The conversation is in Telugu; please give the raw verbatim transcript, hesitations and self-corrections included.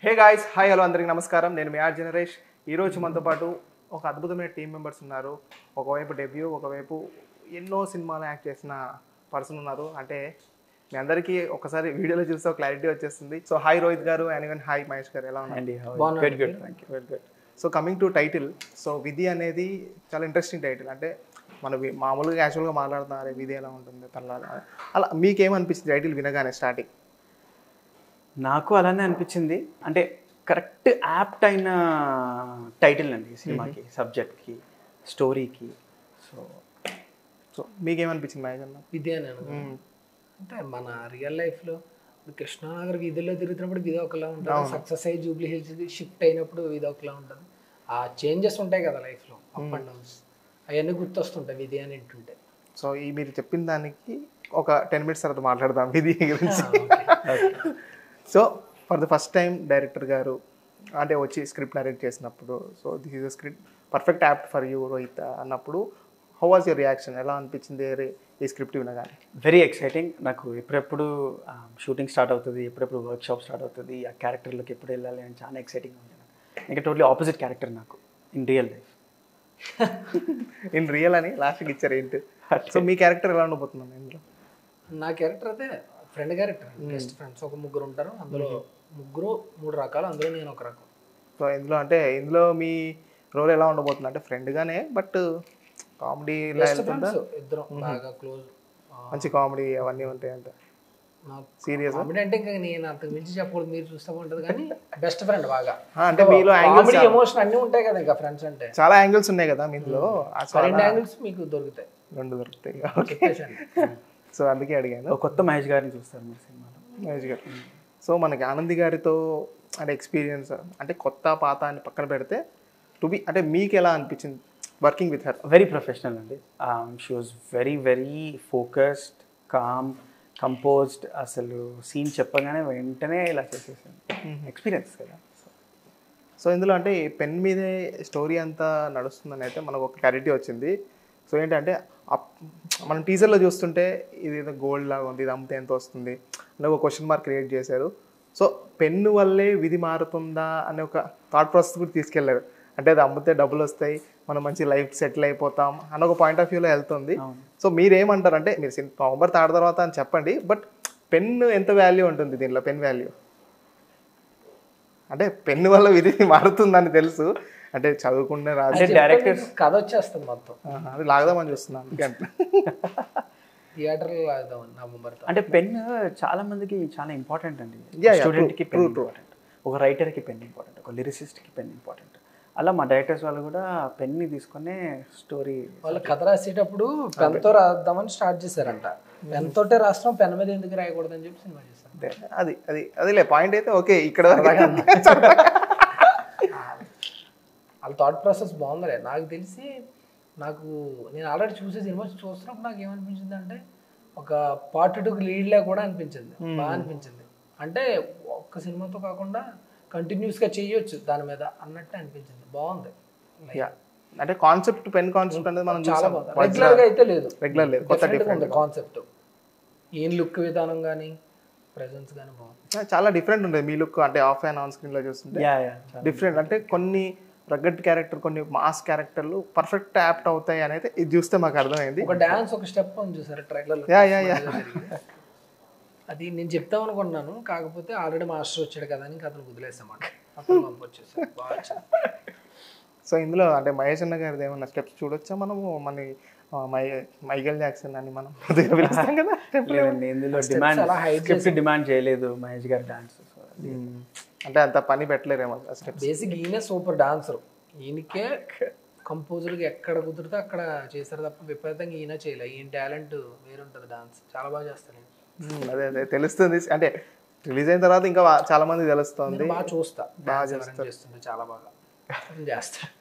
హే గాయ్స్, హాయ్ హలో అందరికీ నమస్కారం. నేను మీ ఆర్ జనరేష్. ఈరోజు మనతో పాటు ఒక అద్భుతమైన టీం మెంబర్స్ ఉన్నారు. ఒకవైపు డెబ్యూ, ఒకవైపు ఎన్నో సినిమాలు యాక్ట్ చేసిన పర్సన్ ఉన్నారు. అంటే మీ అందరికీ ఒకసారి వీడియోలో చూస్తే క్లారిటీ వచ్చేస్తుంది. సో హాయ్ రోహిత్ గారు అండ్ ఈవెన్ హాయ్ మహేష్ గారు, ఎలా ఉన్నారు? So coming to title, so Vidhi అనేది చాలా ఇంట్రెస్టింగ్ టైటిల్. అంటే మన మామూలుగా యాక్చువల్గా మాట్లాడుతున్నారు విధి ఎలా ఉంటుంది తల్లాలి, అలా మీకేమనిపించింది టైటిల్ వినగానే స్టార్టింగ్? నాకు అలానే అనిపించింది. అంటే కరెక్ట్ యాప్ట్ అయిన టైటిల్ అండి సినిమాకి, సబ్జెక్ట్కి, స్టోరీకి. సో సో మీకేమనిపించింది మహేష్ అన్న? విధి అని అంటే మన రియల్ లైఫ్లో కృష్ణానగర్ వీధుల్లో తిరుగుతున్నప్పుడు విధి ఒకలా ఉంటుంది, సక్సెస్ అయ్యి జూబ్లీ హిల్స్ షిఫ్ట్ అయినప్పుడు విధి ఒకలా ఉంటుంది. ఆ చేంజెస్ ఉంటాయి కదా లైఫ్లో, అప్ అండ్ డౌన్స్, అవన్నీ గుర్తొస్తుంటాయి విధి అని వింటుంటే. సో ఈ మీరు చెప్పిన దానికి ఒక టెన్ మినిట్స్ తర్వాత మాట్లాడదాం విధి గురించి. So for the first time director గారు అంటే వచ్చి స్క్రిప్ట్ నరేట్ చేసినప్పుడు, so this is a script perfect apt for you Rohit అన్నప్పుడు, హౌ వాజ్ యువర్ రియాక్షన్? ఎలా అనిపించింది ఈ స్క్రిప్ట్ వినగానే? Very exciting. నాకు ఎప్పుడెప్పుడు షూటింగ్ స్టార్ట్ అవుతుంది, ఎప్పుడెప్పుడు వర్క్ షాప్ స్టార్ట్ అవుతుంది, ఆ క్యారెక్టర్లోకి ఎప్పుడు వెళ్ళాలి అని చాలా ఎక్సైటింగ్ ఉంది. ఇంకా టోటలీ ఆపోజిట్ క్యారెక్టర్ నాకు in real life. In real అని లాస్ట్కి ఇచ్చారు ఏంటి? సో మీ క్యారెక్టర్ ఎలా ఉండబోతున్నాను ఇందులో? నా క్యారెక్టర్ అయితే ఫ్రెండ్ క్యారెక్టర్, బెస్ట్ ఫ్రెండ్స్ ఒక ముగ్గురు ఉంటారు. అందులో ముగ్గురు మూడు రకాలు, అందులో నేను ఒక రకం. సో ఇందులో అంటే ఇందులో మీ రోల్ ఎలా ఉండబోతుంది? అంటే ఫ్రెండ్గానే బట్ కామెడీ ఇద్దరం బాగా క్లోజ్, మంచి కామెడీ అవన్నీ ఉంటాయి. అంటే సీరియస్ కామెడీ అంటే ఇంకా నేను అంతకు మించి చెప్పకూడదు, మీరు చూస్తూ ఉంటుంది. కానీ బెస్ట్ ఫ్రెండ్ బాగా, అంటే మీలో కామెడీ ఎమోషన్ అన్నీ ఉంటాయి కదా. ఇంకా ఫ్రెండ్స్ అంటే చాలా యాంగిల్స్ ఉన్నాయి కదా మీలో, రెండు యాంగిల్స్ మీకు దొరుకుతాయి. రెండు దొరుకుతాయి. సో అందుకే అడిగాను. కొత్త మహేష్ గారిని చూస్తారు మీ సినిమాలో. మహేష్ గారు, సో మనకి ఆనంది గారితో అంటే ఎక్స్పీరియన్స్ అంటే కొత్త పాత అని పక్కన పెడితే టు బి అంటే మీకు ఎలా అనిపించింది working with her? Very professional అండి. She was very very focused, calm, composed. అసలు సీన్ చెప్పగానే వెంటనే ఇలా చేసేసాను. ఎక్స్పీరియన్స్ కదా. సో ఇందులో అంటే పెన్ మీదే స్టోరీ అంతా నడుస్తుందని అయితే మనకు ఒక క్లారిటీ వచ్చింది. సో ఏంటంటే మనం టీజర్లో చూస్తుంటే ఇది ఏదో గోల్డ్ లాగా ఉంది, ఇది అమ్మితే ఎంత వస్తుంది అని ఒక క్వశ్చన్ మార్క్ క్రియేట్ చేశారు. సో పెన్ను వల్లే విధి మారుతుందా అనే ఒక థాట్ ప్రాసెస్ కూడా తీసుకెళ్లారు. అంటే అది అమ్మితే డబ్బులు వస్తాయి, మనం మంచి లైఫ్ సెటిల్ అయిపోతాం అన్న ఒక పాయింట్ ఆఫ్ వ్యూలో వెళ్తుంది. సో మీరేమంటారు? అంటే మీరు నవంబర్ థర్డ్ తర్వాత అని చెప్పండి, బట్ పెన్ను ఎంత వాల్యూ ఉంటుంది దీనిలో? పెన్ వాల్యూ అంటే పెన్ను వల్ల విధి మారుతుందని తెలుసు, అంటే చదువుకునే రాజు డైరెక్టర్స్ కథ వచ్చేస్తుంది మొత్తం, అది లాగదామని చూస్తున్నాను. అందుకంటే థియేటర్లో లాగదామని నవంబర్. అంటే పెన్ చాలా మందికి చాలా ఇంపార్టెంట్ అండి. స్టూడెంట్కి పెన్ ఇంపార్టెంట్, ఒక రైటర్కి పెన్ ఇంపార్టెంట్, ఒక లిరిసిస్ట్కి పెన్ ఇంపార్టెంట్. అలా మా డైరెక్టర్స్ వాళ్ళు కూడా పెన్ని తీసుకునే స్టోరీ వాళ్ళు కథ రాసేటప్పుడు పెన్తో రాద్దామని స్టార్ట్ చేశారంట. పెన్ తోటే రాస్తాం, పెన్ మీద ఎందుకు రాయకూడదు అని చెప్పి సినిమా చేస్తారు. అది అది అదిలే పాయింట్ అయితే ఓకే. ఇక్కడ వాళ్ళ థాట్ ప్రాసెస్ బాగుందిలే. నాకు తెలిసి నాకు నేను ఆల్రెడీ చూసే సినిమా చూస్తున్నప్పుడు నాకు ఏమనిపించింది అంటే ఒక పార్ట్ టూకి లీడ్లా కూడా అనిపించింది, బాగా అనిపించింది. అంటే ఒక్క సినిమాతో కాకుండా కంటిన్యూస్గా చేయొచ్చు దాని మీద అన్నట్టు అనిపించింది. బాగుంది. అంటే కాన్సెప్ట్, పెన్ కాన్సెప్ట్ అనేది మనం చాలా బాగుంది. రెగ్యులర్గా అయితే లేదు, రెగ్యులర్ లేదు, కొత్త డిఫరెంట్ కాన్సెప్ట్. ఏం లుక్ విధానం కానీ ప్రెజెన్స్ కానీ బాగుంది, చాలా డిఫరెంట్ ఉంటుంది మీ లుక్. అంటే ఆఫ్ అండ్ ఆన్ స్క్రీన్ లో చూస్తుంటే డిఫరెంట్. అంటే కొన్ని రగ్గడ్ క్యారెక్టర్, కొన్ని మాస్ క్యారెక్టర్లు పర్ఫెక్ట్ యాప్ట్ అవుతాయి అని అయితే ఇది చూస్తే మాకు అర్థమైంది. ఒక డాన్స్, ఒక స్టెప్ అని చూసారు ట్రైలర్. అది నేను చెప్తాం అనుకున్నాను, కాకపోతే ఆల్రెడీ మాస్టర్ వచ్చాడు కదా అని అతను వదిలేసామాట, అతను పంపొచ్చేసారు. సో ఇందులో అంటే మహేష్ అన్న గారిది ఏమన్నా స్టెప్స్ చూడొచ్చా మనము? మన మై మైకేల్ జాక్సన్ అని మనం పిలుస్తాం కదా. ఇందులో డిమాండ్ డిమాండ్ చేయలేదు మహేష్ గారి డాన్స్, అంటే అంత పని పెట్టలేరేమో. బేసిక్ ఈయనే సూపర్ డాన్సర్, ఈయనకే కంపోజర్గా ఎక్కడ కుదిరితే అక్కడ చేశారు తప్ప విపరీతంగా ఈయన చేయలే. ఈయన టాలెంట్ వేరుంటుంది, డాన్స్ చాలా బాగా చేస్తాను. అదే అదే తెలుస్తుంది. అంటే రిలీజ్ అయిన తర్వాత ఇంకా చాలా మంది తెలుస్తుంది. బాగా చూస్తా, బాగా చేస్తుంది, చాలా బాగా చేస్తా.